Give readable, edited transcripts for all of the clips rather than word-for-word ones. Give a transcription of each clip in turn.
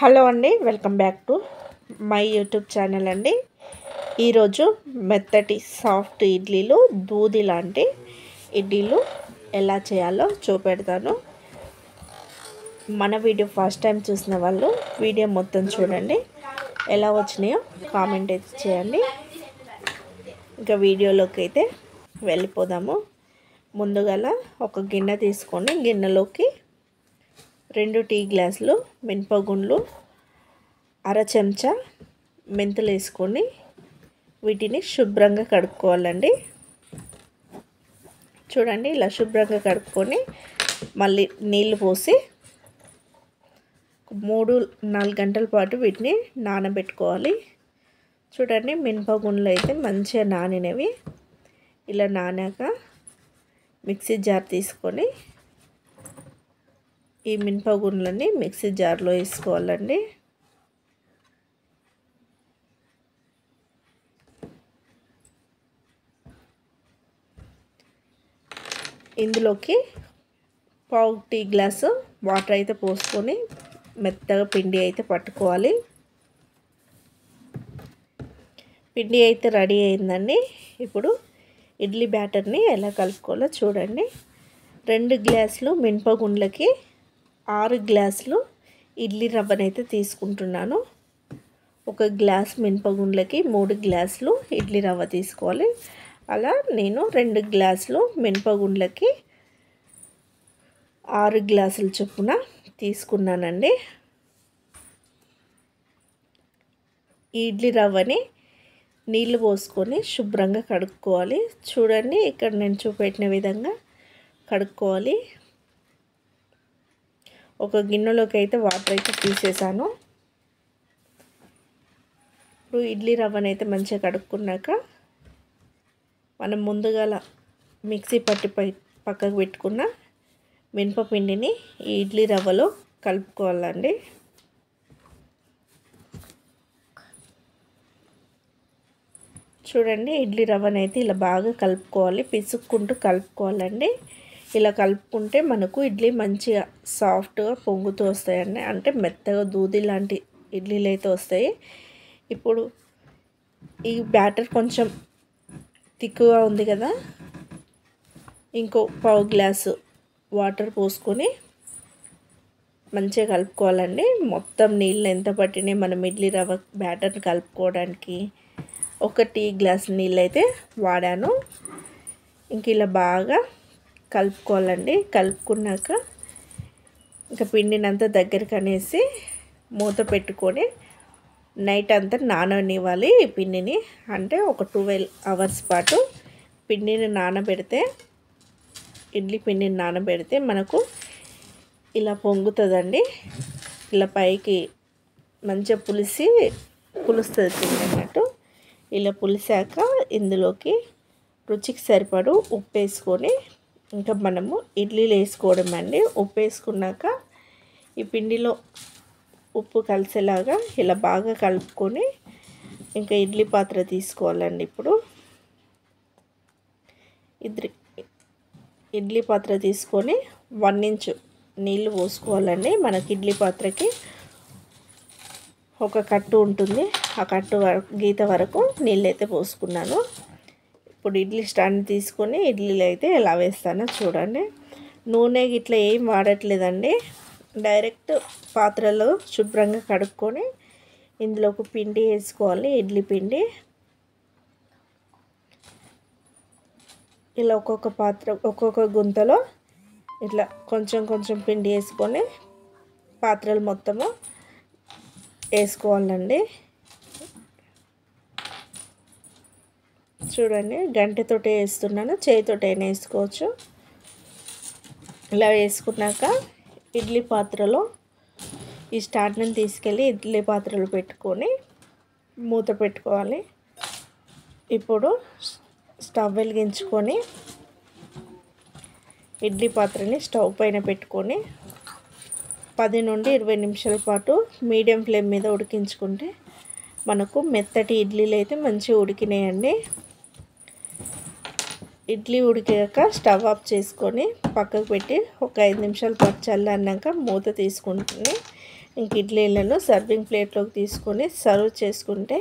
Hello అండి, welcome back to my YouTube channel అండి. ఈరోజు మెత్తటి సాఫ్ట్ ఇడ్లీలు, దూది లాంటి ఇడ్లీలు ఎలా చేయాలో చూపెడతాను. మన వీడియో ఫస్ట్ టైం చూసిన వాళ్ళు వీడియో మొత్తం చూడండి, ఎలా వచ్చినాయో కామెంట్ అయితే చేయండి. ఇంకా వీడియోలోకి అయితే వెళ్ళిపోదాము. ముందుగా ఒక గిన్నె తీసుకొని గిన్నెలోకి 2 టీ గ్లాసులు మినపగుండ్లు, అర చెంచా మెంతులు వేసుకొని వీటిని శుభ్రంగా కడుక్కోవాలండి. చూడండి, ఇలా శుభ్రంగా కడుక్కొని మళ్ళీ నీళ్ళు పోసి 3-4 గంటల పాటు వీటిని నానబెట్టుకోవాలి. చూడండి, మినపగుండ్లు అయితే మంచిగా నానినవి. ఇలా నానాక మిక్సీ జార్ తీసుకొని ఈ మినపగుండ్లని మిక్సీ జార్లో వేసుకోవాలండి. ఇందులోకి 1/2 టీ గ్లాసు వాటర్ అయితే పోసుకొని మెత్తగా పిండి అయితే పట్టుకోవాలి. పిండి అయితే రెడీ అయిందండి. ఇప్పుడు ఇడ్లీ బ్యాటర్ని ఎలా కలుపుకోవాలో చూడండి. 2 గ్లాసులు మినపగుండ్లకి 6 గ్లాసులు ఇడ్లీ రవ్వనైతే తీసుకుంటున్నాను. 1 గ్లాస్ మినపగుండ్లకి 3 గ్లాసులు ఇడ్లీ రవ్వ తీసుకోవాలి. అలా నేను 2 గ్లాసులు మినపగుండ్లకి 6 గ్లాసుల చొప్పున తీసుకున్నానండి. ఈ ఇడ్లీ రవ్వని నీళ్ళు పోసుకొని శుభ్రంగా కడుక్కోవాలి. చూడండి, ఇక్కడ నేను చూపెట్టిన విధంగా కడుక్కోవాలి. ఒక గిన్నెలోకి అయితే వాటర్ అయితే తీసేసాను. ఇప్పుడు ఇడ్లీ రవ్వని అయితే మంచిగా కడుక్కున్నాక మనం ముందుగా మిక్సీ పట్టి పక్కకు పెట్టుకున్న మినపపిండిని ఈ ఇడ్లీ రవ్వలో కలుపుకోవాలండి. చూడండి, ఇడ్లీ రవ్వని అయితే ఇలా బాగా కలుపుకోవాలి, పిసుక్కుంటూ కలుపుకోవాలండి. ఇలా కలుపుకుంటే మనకు ఇడ్లీ మంచిగా సాఫ్ట్గా పొంగుతూ వస్తాయండి. అంటే మెత్తగా దూది లాంటి ఇడ్లీలు అయితే వస్తాయి. ఇప్పుడు ఈ బ్యాటర్ కొంచెం తిక్కుగా ఉంది కదా, ఇంకో 1/2 గ్లాసు వాటర్ పోసుకొని మంచిగా కలుపుకోవాలండి. మొత్తం నీళ్ళు ఎంత పట్టినాయి మనం ఇడ్లీ రవ్వ బ్యాటర్ కలుపుకోవడానికి 1 టీ గ్లాస్ నీళ్ళు అయితే వాడాను. ఇంక ఇలా బాగా కలుపుకోవాలండి. కలుపుకున్నాక ఇంకా పిండినంతా దగ్గరికి అనేసి మూత పెట్టుకొని నైట్ అంతా నాననివ్వాలి. ఈ పిండిని అంటే ఒక 12 అవర్స్ పాటు పిండిని నానబెడితే, ఇడ్లీ పిండిని నానబెడితే మనకు ఇలా పొంగుతుందండి. ఇలా పైకి మంచిగా పులుస్తుంది పిండి అన్నట్టు. ఇలా పులిసాక ఇందులోకి రుచికి సరిపడు ఉప్పు వేసుకొని ఇంకా మనము ఇడ్లీలు వేసుకోవడం అండి. ఉప్పు వేసుకున్నాక ఈ పిండిలో ఉప్పు కలిసేలాగా ఇలా బాగా కలుపుకొని ఇంకా ఇడ్లీ పాత్ర తీసుకోవాలండి. ఇప్పుడు ఇడ్లీ పాత్ర తీసుకొని 1 ఇంచు నీళ్ళు పోసుకోవాలండి. మనకి ఇడ్లీ పాత్రకి ఒక కట్టు ఉంటుంది, ఆ కట్టు గీత వరకు నీళ్ళు అయితే పోసుకున్నాను. ఇప్పుడు ఇడ్లీ స్టాండ్ తీసుకొని ఇడ్లీలు అయితే ఎలా వేస్తానో చూడండి. నూనె ఇట్లా ఏం వాడట్లేదండి. డైరెక్ట్ పాత్రలో శుభ్రంగా కడుక్కొని ఇందులో ఒక పిండి వేసుకోవాలి, ఇడ్లీ పిండి. ఇలా ఒక్కొక్క గుంతలో ఇట్లా కొంచెం కొంచెం పిండి వేసుకొని పాత్రలు మొత్తము వేసుకోవాలండి. చూడండి, గంటెతోటి వేస్తున్నాను, చేయితోటైనా వేసుకోవచ్చు. ఇలా వేసుకున్నాక ఇడ్లీ పాత్రలో ఈ స్టాండ్ని తీసుకెళ్ళి ఇడ్లీ పాత్రలో పెట్టుకొని మూత పెట్టుకోవాలి. ఇప్పుడు స్టవ్ వెలిగించుకొని ఇడ్లీ పాత్రని స్టవ్ పైన పెట్టుకొని 10 నుండి 20 నిమిషాల పాటు మీడియం ఫ్లేమ్ మీద ఉడికించుకుంటే మనకు మెత్తటి ఇడ్లీలు అయితే మంచిగా ఉడికినాయండి. ఇడ్లీ ఉడికాక స్టవ్ ఆఫ్ చేసుకొని పక్కకు పెట్టి ఒక 5 నిమిషాల పాటు చల్లారినాక మూత తీసుకుంటుంది ఇంక ఇడ్లీలను సర్వింగ్ ప్లేట్లోకి తీసుకొని సర్వ్ చేసుకుంటే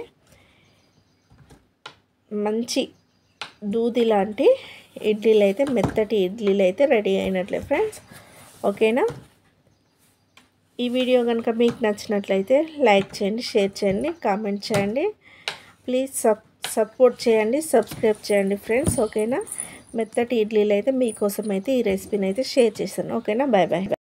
మంచి దూది లాంటి ఇడ్లీలు అయితే, మెత్తటి ఇడ్లీలు అయితే రెడీ అయినట్లే ఫ్రెండ్స్. ఓకేనా? ఈ వీడియో కనుక మీకు నచ్చినట్లయితే లైక్ చేయండి, షేర్ చేయండి, కామెంట్ చేయండి. ప్లీజ్ సపోర్ట్ చేయండి, సబ్స్క్రైబ్ చేయండి ఫ్రెండ్స్. ఓకేనా? మెత్తటి ఇడ్లీలు అయితే మీకోసం అయితే ఈ రెసిపీని అయితే షేర్ చేశాను. ఓకేనా? Bye bye.